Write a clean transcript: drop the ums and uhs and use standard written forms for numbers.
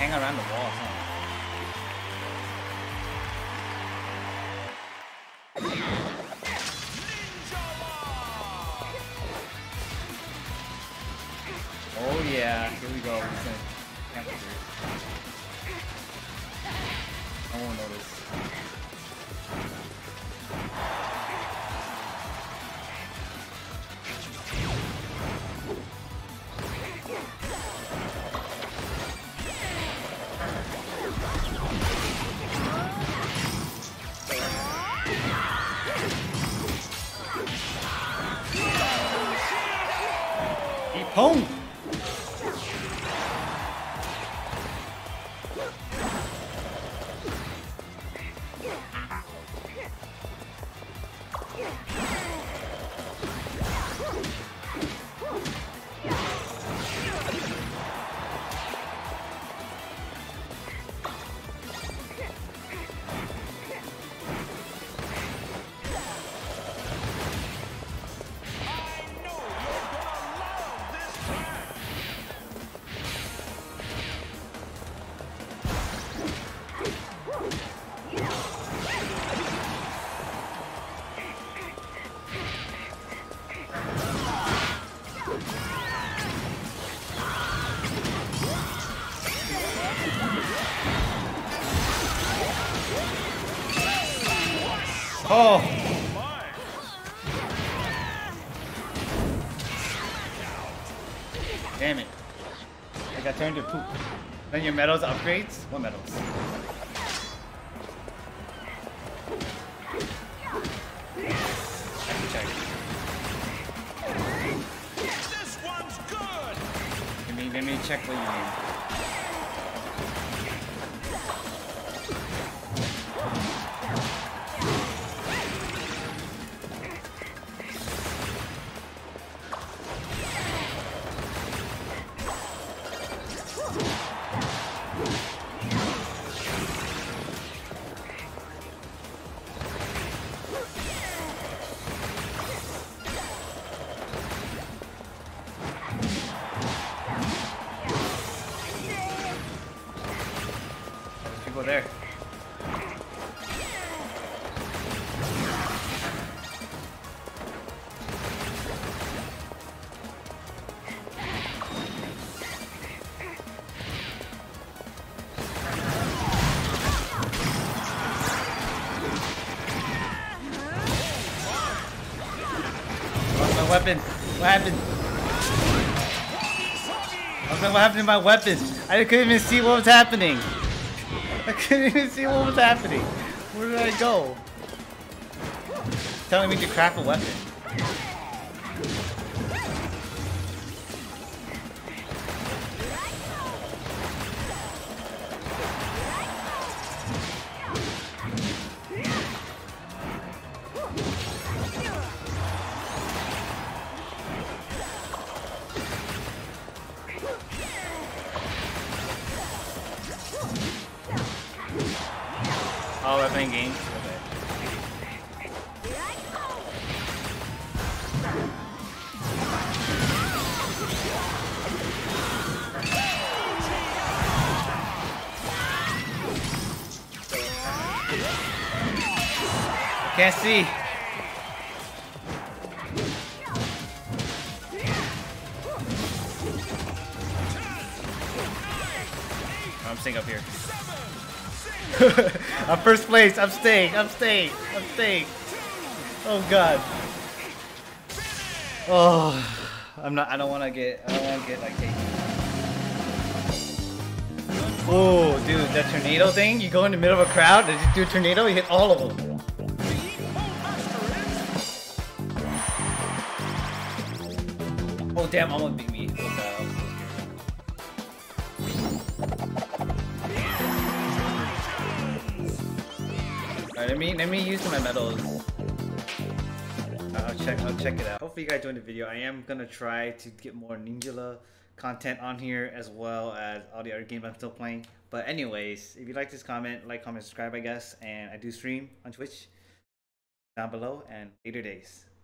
hang around the walls, huh? Oh yeah, here we go. He's gonna cancel it. I won't notice. Home. Oh! Damn it. I got turned to poop. Then your medals upgrades? What medals? I can check. This one's good! Let me check what you mean. People there. What's my weapon? What happened? What happened to my weapon? I couldn't even see what was happening. I couldn't even see what was happening. Where did I go? Telling me to craft a weapon. Oh, we're playing games? Okay. I can't see. I'm staying up here. I'm first place. I'm staying. I'm staying. I'm staying. Oh god. Oh, I'm not. I don't want to get. I don't want to get like taken. Oh, dude, that tornado thing. You go in the middle of a crowd and just do a tornado. You hit all of them. Oh damn! Almost beat me. Oh, god, I was so scared. Alright, let me use my medals. I'll check it out. Hopefully you guys enjoyed the video. I am gonna try to get more Ninjala content on here as well as all the other games I'm still playing. But anyways, if you like this comment, like, comment, subscribe, I guess. And I do stream on Twitch down below and later days.